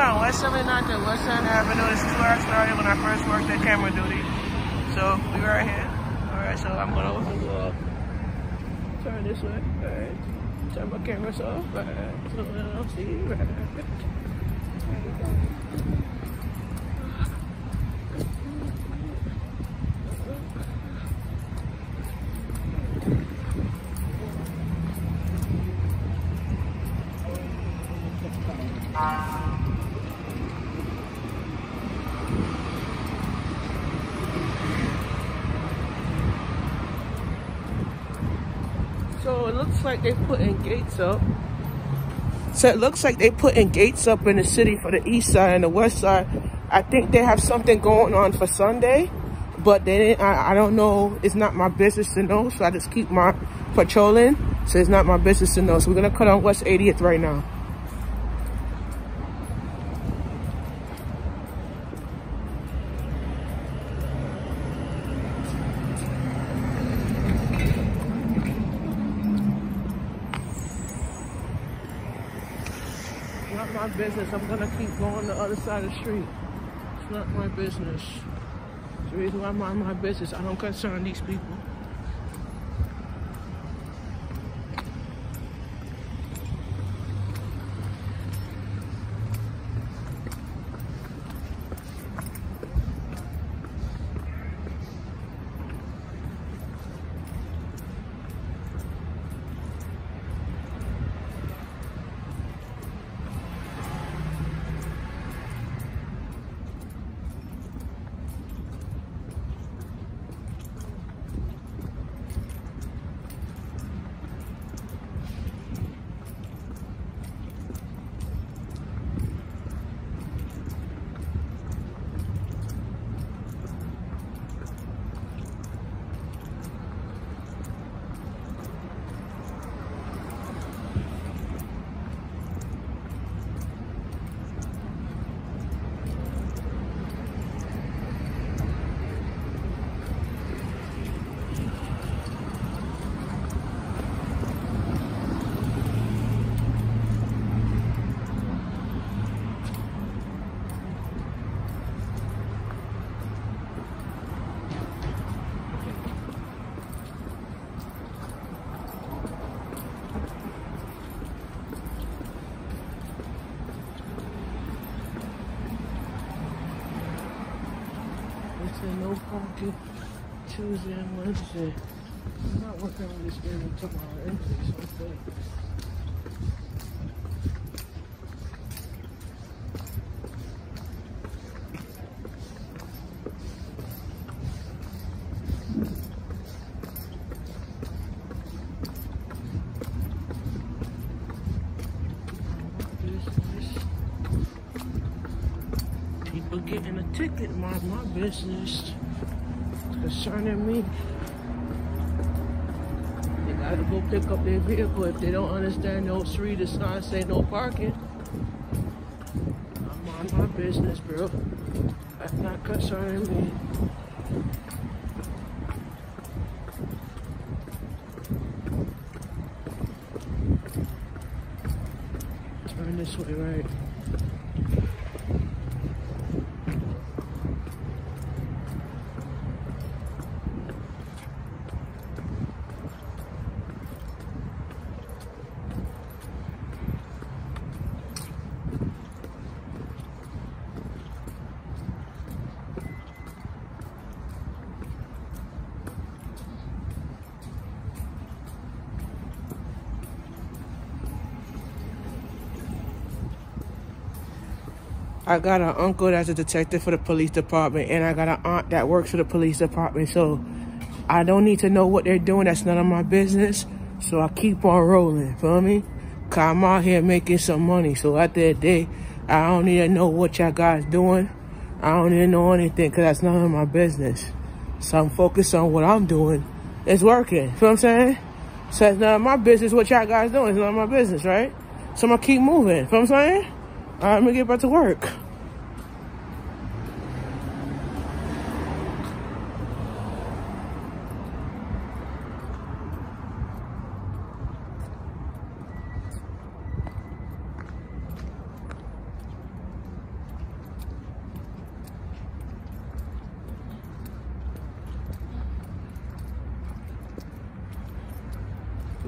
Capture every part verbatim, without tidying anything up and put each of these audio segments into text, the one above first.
on West seventy-ninth and West End Avenue. This is where I started when I first worked at camera duty. So we right here. Alright, so I'm gonna open the uh, turn this way. Alright. Turn my cameras off. Alright. So I don't see you. Right. So it looks like they putting gates up. So it looks like they putting gates up in the city for the east side and the west side. I think they have something going on for Sunday, but they didn't, I, I don't know. It's not my business to know, so I just keep my patrolling. So it's not my business to know. So we're gonna cut on West eightieth right now. Not my business. I'm gonna keep going the other side of the street. It's not my business. It's the reason why I mind my business. I don't concern these people. No parking Tuesday and Wednesday. I'm not working on this game until tomorrow anyway, so I'm good. People getting a ticket, mind my business. It's concerning me. They gotta go pick up their vehicle if they don't understand those three to sign say no parking. I'm on my business, bro. That's not concerning me. Turn this way, right? I got an uncle that's a detective for the police department, and I got an aunt that works for the police department, so I don't need to know what they're doing. That's none of my business, so I keep on rolling, feel me? Cause I'm out here making some money, so at the end of the day, I don't need to know what y'all guys doing. I don't need to know anything, cause that's none of my business. So I'm focused on what I'm doing. It's working, feel what I'm saying? So it's none of my business what y'all guys doing. It's none of my business, right? So I'm gonna keep moving, feel what I'm saying? All right, I'm gonna get back to work.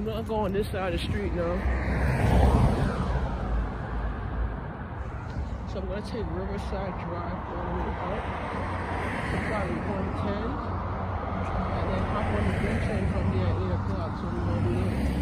I'm gonna go on this side of the street now. So I'm gonna take Riverside Drive all the way up to probably one ten, and then hop on the B train from there at eight o'clock. So we're gonna do that.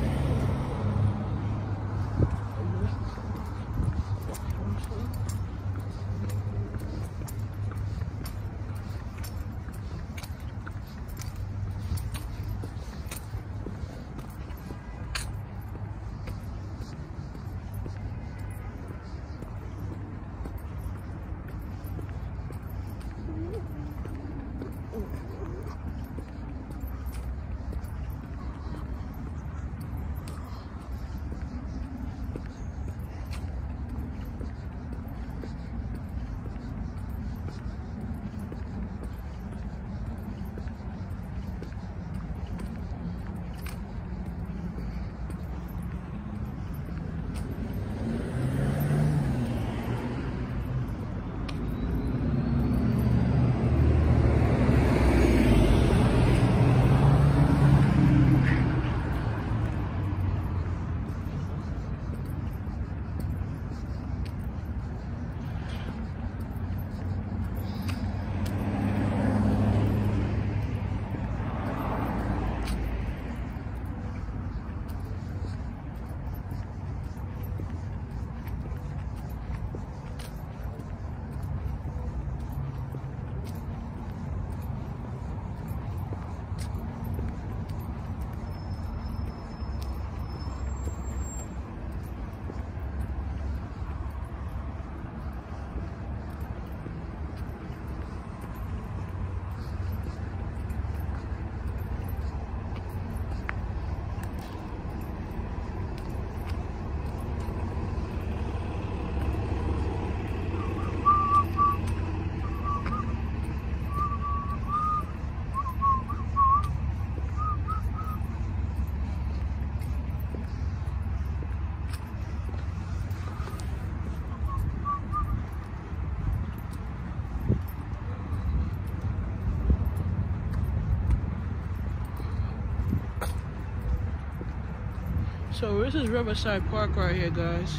So this is Riverside Park right here, guys.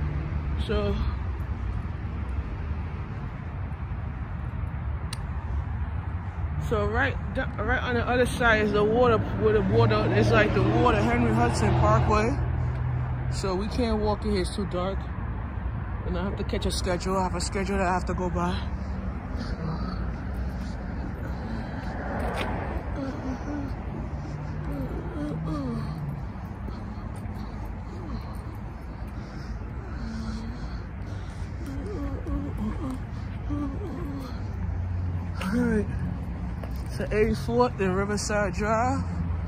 So So right, right on the other side is the water, where the water is like the water, Henry Hudson Parkway. So we can't walk in here; it's too dark, and I have to catch a schedule. I have a schedule that I have to go by. All right. So eighty-fourth and Riverside Drive.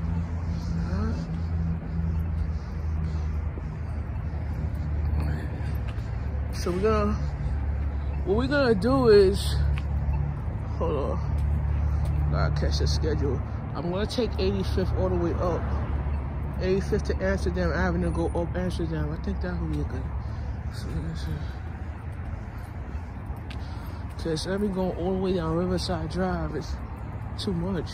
So we're gonna, what we're gonna do is, hold on, gotta catch the schedule. I'm gonna take eighty-fifth all the way up. eighty-fifth to Amsterdam Avenue, go up Amsterdam. I think that would be a good. So, Cause let me go all the way down Riverside Drive. It's too much.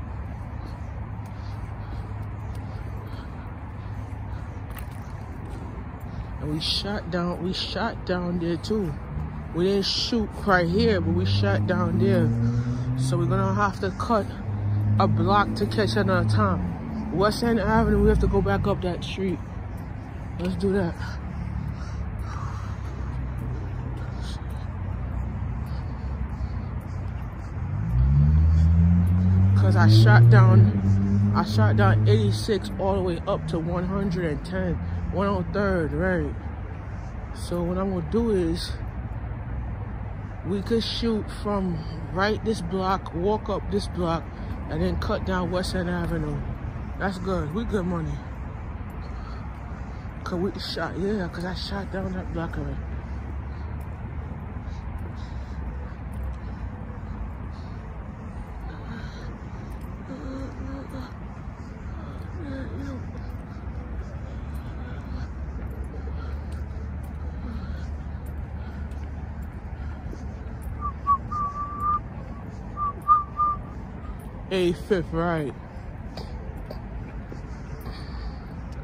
And we shot down, we shot down there too. We didn't shoot right here, but we shot down there. So we're gonna have to cut a block to catch another time. West End Avenue, we have to go back up that street. Let's do that. Cause I shot down, I shot down eighty-six all the way up to one hundred ten, one oh third, right? So what I'm gonna do is, we could shoot from right this block, walk up this block, and then cut down West End Avenue. That's good, we good money. Cause we shot, yeah, cause I shot down that block already. eighty-fifth, right.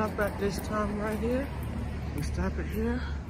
stop at this time right here. We stop it here.